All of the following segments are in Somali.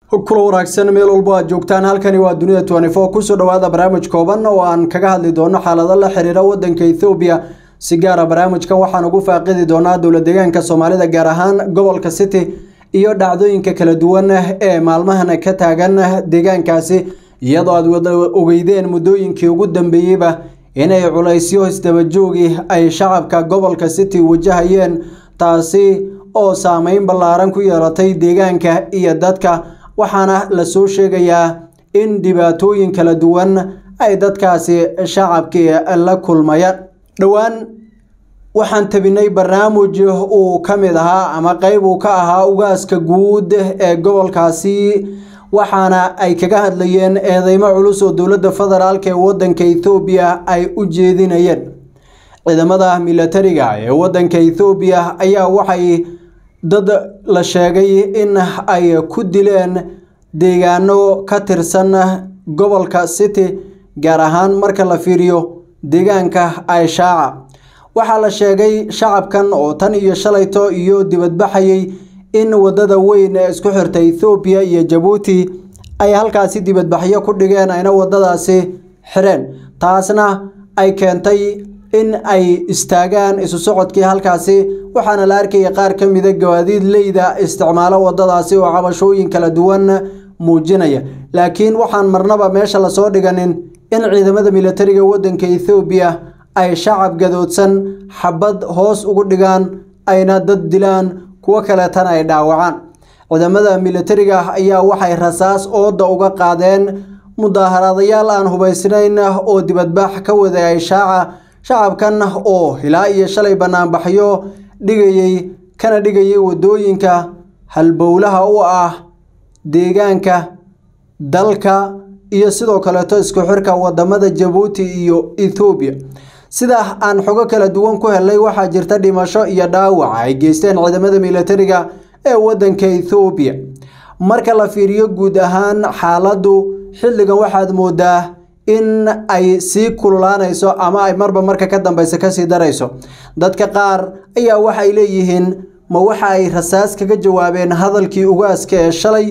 kula wanaagsan meel walba aad joogtaan halkani waa dunida 24 ku soo dhawaada barnaamij kooban oo aan kaga hadli doono xaaladaha la xiriira wadanka Ethiopia si gaar ah barnaamijkan waxaan ugu faaqidi doonaa dawlad deegaanka Soomaalida gaar ahaan gobolka City iyo dhacdooyinka kala duwan ee maalmahan ka taagan deegaankaasi iyadoo aad wada ogeydeen muddooyinkii ugu dambeeyayba inay culaysyo isdaba joogi ay shacabka gobolka City wajahayeen taasi oo saameyn ballaaran ku yeelatay deegaanka iyo dadka waxaana la soo sheegayaa in dhibaatooyin kala duwan ay dadkaasi shacabkii la kulmayaan dhawaan waxaan tabinay barnaamij uu kamid ahaa ama qayb uu ka ahaa ugaaska guud ee gobolkaasi waxaana ay kaga hadlayeen eedeymo culus oo dawladda federaalka ee wadanka Ethiopia ay u jeedinayeen ciidamada militariga ee wadanka Ethiopia ayaa waxay dad la sheegay in ay ku dileen deegaano ka tirsan gobolka City gaar ahaan marka la fiiriyo deegaanka Ayshaca waxaa la sheegay shacabkan oo tan iyo shalayto iyo dibadbaxayay in wadada weyn ee isku xirta Ethiopia iyo Djibouti ay halkaasi dibadbaxyo ku dhigeen ayna wadadaasi xireen taasna ay keentay in ay istaagaan isu socodkii halkaasi waxaana la arkay qaar kamid ah gawaadid leeyda isticmaalo wadadaasi oo cabashooyin kala duwan muujinaya laakiin waxaan marnaba meesha la soo dhiganin in ciidamada militariga wadanka Ethiopia ay shacab gadoodsan xabad hoos ugu dhigaan ayna dad dilaan kuwa kale tan ay dhaawacaan ciidamada militariga ayaa waxay rasaas ooda uga qaadeen mudaaharaadayaal aan hubaysnayn oo dibadbax ka waday Ayshaca shacabkan oo ilaa iyo shalay banaanbaxyo dhigayay wadooyinka halbowlaha u ah deegaanka dalka iyo sidoo kale isku xirka wadamada Djibouti iyo Ethiopia sida aan xogo kala duwan ku helay waxa jirta dhimasho iyo dhaawac ay geysteen ciidamada militariga ee wadanka Ethiopia marka la fiiriyo guud ahaan xaaladdu xilligan waxaad moodaa in ay si kululaanayso ama ay marka ka dambaysa ka sii darayso dadka qaar ayaa waxay leeyihiin ma waxa ay rasaas kaga jawaabeen hadalkii ugaaska ee shalay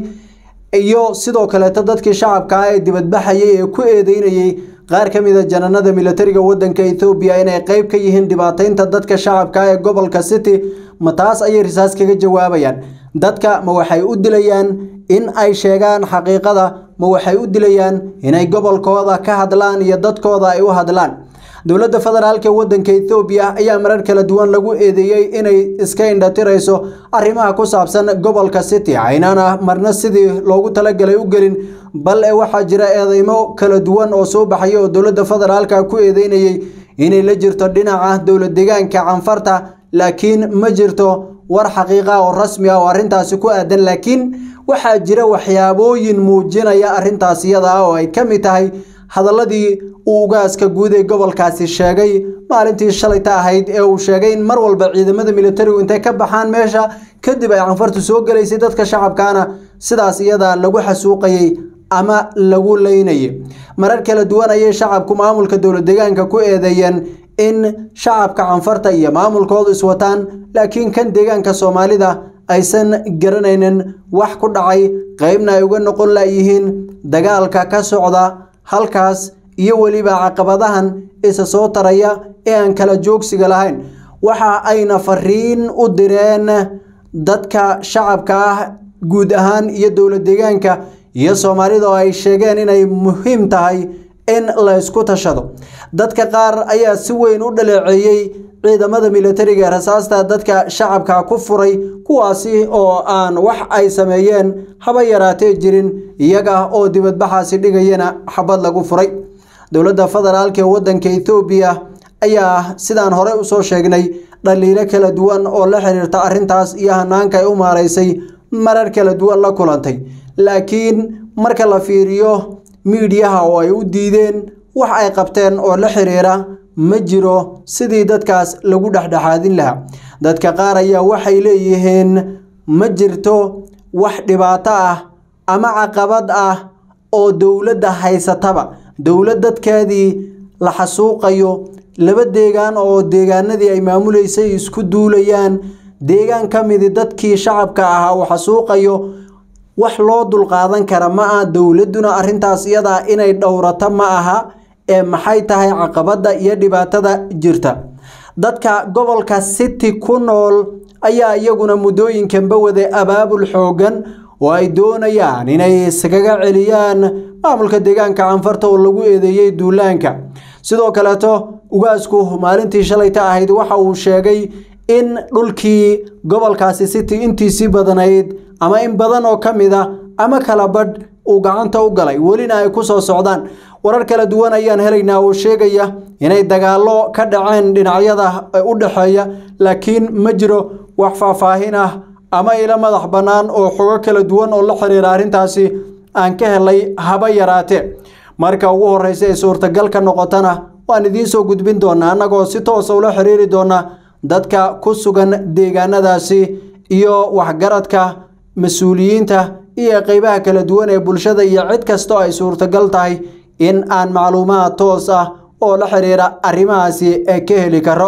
iyo sidoo kale dadkii shacabka ay dibadbaxayay ee ku eedeynayay qaar kamid ah jananada militariga wadanka Ethiopia inay qayb ka yihiin dhibaateynta dadka shacabka ee gobolka City ma taas ay rasaas kaga jawaabayaan dadka ma waxay u dilayaan in ay sheegaan xaqiiqada ma waxay u dilayaan inay gobolkooda ka hadlaan iyo dadkooda ay u hadlaan dawladda federaalka wadanka Ethiopia ayaa marar kala duwan lagu eedeeyay inay iska indhatirayso arrimaha ku saabsan gobolka City aynana marna sidii loogu talagalay u gelin bal waxa jira eedeymo kala duwan oo soo baxay oo dawladda federaalka ku eedeynayay inay la jirto dhinaca dawlad deegaanka Canfarta laakiin ma jirto war xaqiiqa oo rasmi ah oo arintaasi ku aadan laakiin waxaa jira waxyaabooyin muujinaya arintaas iyada oo ay kamid tahay hadaladii uu ugaaska guud ee gobolkaasi sheegay maalintii shalayta ahayd ee uu sheegay in mar walba ciidamada militariga intay ka baxaan meesha kadib ay Canfartu soo galeysay dadka shacabkaana sidaas iyada lagu xasuuqayay ama lagu leynayay marar kala duwan ay shacabku maamulka dawlad deegaanka ku eedeeyeen in shacabka Canfarta iyo maamulkoodu iswataan laakiin kan deegaanka Soomaalida aysan garanaynin wax ku dhacay qaybna ay uga noqon laayihiin dagaalka ka socda halkaas iyo waliba caqabadahan isa soo taraya ee aan kala joogsiga lahayn waxa ayna fariin u direen dadka shacabka ah guud ahaan iyo dawlad deegaanka iyo Soomaalida oo ay sheegeen inay muhiim tahay in la isku tashado dadka qaar ayaa si weyn u dhaleeceeyay ciidamada militariga rasaasta dadka shacabka ku furay kuwaasi oo aan wax ay sameeyeen haba yaraatee jirin iyaga oo dibadbaxaasi dhigayana xabad lagu furay dawladda federaalka ee wadanka Ethiopia ayaa sidaan hore u soo sheegnay dhaliilo kala duwan oo la xiriirta arintaas iyo hanaanka ay u maareysay marar kala duwan la kulantay laakiin marka la fiiriyo meediyaha oo ay u diideen wax ay qabteen oo la xiriira ma jiro sidii dadkaas lagu dhaxdhaxaadin lahaa dadka qaar ayaa waxay leeyihiin ma jirto wax dhibaato ah ama caqabad ah oo dawladda haysataba dawlad dadkeedii la xasuuqayo laba deegaan oo deegaanadii ay maamuleysay isku duulayaan deegaan kamid dadkii shacabka ahaa oo xasuuqayo wax loo dulqaadan kara ma aha dowladuna arrintaas iyada inay dhowrato ma aha ee maxay tahay caqabada iyo dhibaatada jirta dadka gobolka City ku nool ayaa iyaguna mudooyinkanba wada abaabul xoogan oo ay doonayaan inay iskaga celiyaan maamulka deegaanka Canfarta oo lagu eedeeyay duulaanka sidoo kale ugaasku maalintii shalayta ahayd waxa uu sheegay in dhulkii gobolkaasi City intiisii badanayd ama in badan oo kamida ama kala badh uu gacanta u galay walina ay ku soo socdaan warar kala duwan ayaan helaynaa oo sheegaya inay dagaalo ka dhaceen dhinacyada u dhaxeeya laakiin ma jiro wax faahfaahin ah ama ila madax banaan oo xogo kala duwan oo la xiriira arrintaasi aan ka helay haba yaraatee marka ugu horeysa ee suurtagalka noqotana waan idiin soo gudbin doonaa anagoo si toos ah ula xiriiri doona dadka ku sugan deegaanadaasi iyo waxgaradka mas'uuliyiinta iyo qaybaha kala duwan ee bulshada iyo cid kasta ay suurtagal tahay in aan macluumaad toos ah oo la xiriira arrimahaasi ka heli karo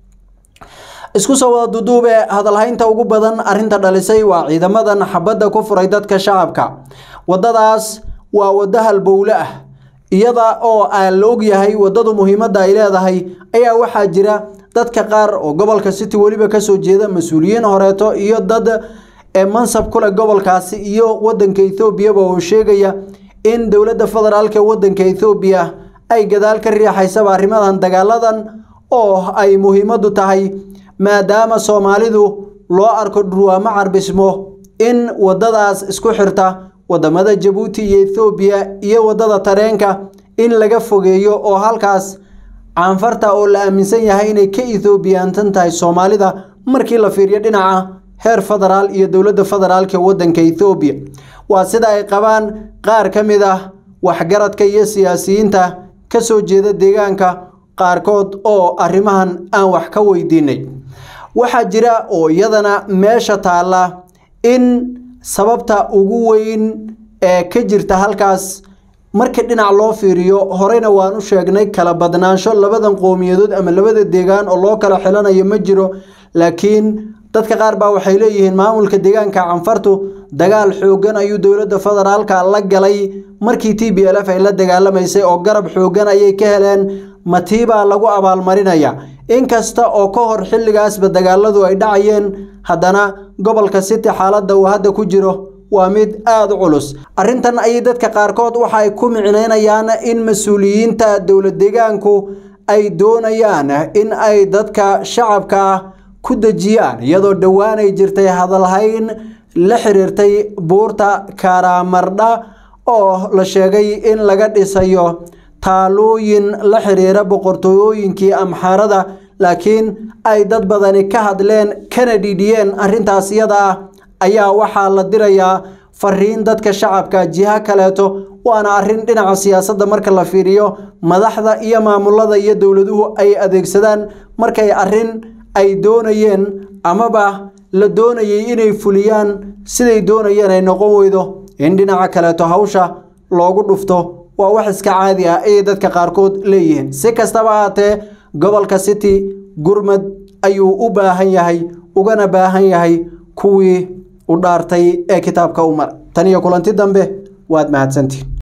isku soo wada duduube hadalhaynta ugu badan arrinta dhalisay waa ciidamadan xabadda ku furay dadka shacabka wadadaas waa wada halbowle ah iyada oo aan la ogyahay wadadu muhiimadda ay leedahay ayaa waxaa jira dadka qaar oo gobolka City waliba ka soo jeeda mas'uuliyiin horeeto iyo dad mansab kula gobolkaasi iyo wadanka Ethiopia oo sheegaya in dawladda federaalka wadanka Ethiopia ay gadaal ka riixayso arrimahan dagaaladan oo ay muhiimadu tahay maadaama Soomaalidu loo arko dhuwaama carbismo in wadadaas isku xirta wadamada Djibouti iyo Ethiopia iyo wadada tareenka in laga fogeeyo oo halkaas Canfarta oo la aaminsan yahay inay ka Ethiopian tahay Soomaalida markii la fiiriyo dhinaca heer federaal iyo dawladda federaalka wadanka Ethiopia waa sida ay qabaan qaar kamid ah waxgaradka iyo siyaasiyiinta ka soo jeeda deegaanka qaarkood oo arrimahan aan wax ka weydiinay waxa jira oo iyadana meesha taala in sababta ugu weyn ee ka jirta halkaas marka dhinac loo fiiriyo horeyna waan u sheegnay kala badnaansho labadan qowmiyadood ama labada deegaan oo loo kala xilanayo ma jiro laakiin dadka qaar baa waxay leeyihiin maamulka deegaanka Canfartu dagaal xoogan ayuu dawladda federaalka la galay markii TPLF ay la dagaalameysay oo garab xoogan ayay ka heleen matiiba lagu abaalmarinaya inkasta oo ka hor xilligaasba dagaaladu ay dhacayeen haddana gobolka City xaaladda uu hadda ku jiro waa mid aad u culus arrintan ay dadka qaarkood waxa ay ku micnaynayaan in mas'uuliyiinta dawlad deegaanku ay doonayaan in ay dadka shacabka ku dajiyaan iyadoo dhawaan ay jirtay hadalhayn la xiriirtay buurta Karamardha oo la sheegay in laga dhisayo taalooyin la xiriira boqortooyinkii Amxaarada laakiin ay dad badani ka hadleen kana dhidhiyeen arrintaas iyada ayaa waxaa la dirayaa fariin dadka shacabka jiha kaleeto waana arrin dhinaca siyaasadda marka la fiiriyo madaxda iyo maamulada iyo dawladuhu ay adeegsadaan markay arrin ay doonayeen amaba la doonayay inay fuliyaan siday doonayeen ay noqon weydo in dhinaca kaleeto hawsha loogu dhufto waa wax iska caadi ah ee dadka qaarkood leeyihiin si kastaba ahaatee gobolka City gurmad ayuu u baahan yahay ugana baahan yahay kuwii u dhaartay ee kitaabka Umar tan iyo kulanti dambe waad mahadsantiin